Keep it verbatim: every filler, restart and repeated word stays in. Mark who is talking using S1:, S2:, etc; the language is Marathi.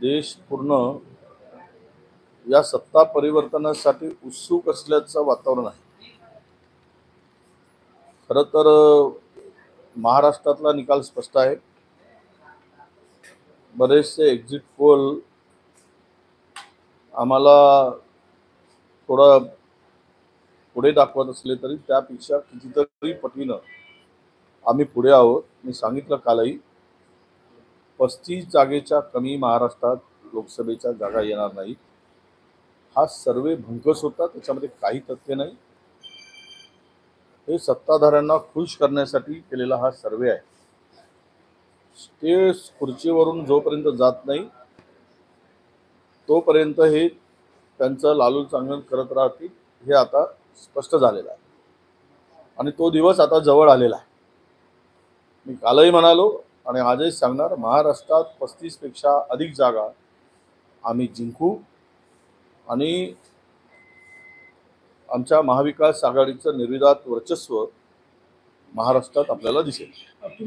S1: देश पूर्ण या सत्ता परिवर्तनासाठी उत्सुक असल्याचं वातावरण आहे. खरं तर महाराष्ट्रातला निकाल स्पष्ट आहे. बरेचसे एक्झिट पोल आम्हाला थोडं पुढे दाखवत असले तरी त्यापेक्षा कितीतरी पटीनं आम्ही पुढे आहोत. मी सांगितलं कालही, पस्तीस जागेच्या कमी महाराष्ट्रात लोकसभेच्या जागा येणार नाही. हा सर्वे भंकस होता, त्याच्यामध्ये काही तथ्य नाही. हे सत्ताधाऱ्यांना खुश करण्यासाठी केलेला हा सर्वे आहे. ते खुर्चीवरून जोपर्यंत जात नाही तोपर्यंत हे त्यांचं लालूल चांगलं करत राहतील, हे आता स्पष्ट झालेलं आहे आणि तो दिवस आता जवळ आलेला आहे. मी कालही म्हणालो आणि आजही सांगणार, महाराष्ट्रात पस्तीस पेक्षा अधिक जागा आम्ही जिंकू आणि आमच्या महाविकास आघाडीचं निर्विवाद वर्चस्व महाराष्ट्रात आपल्याला दिसेल.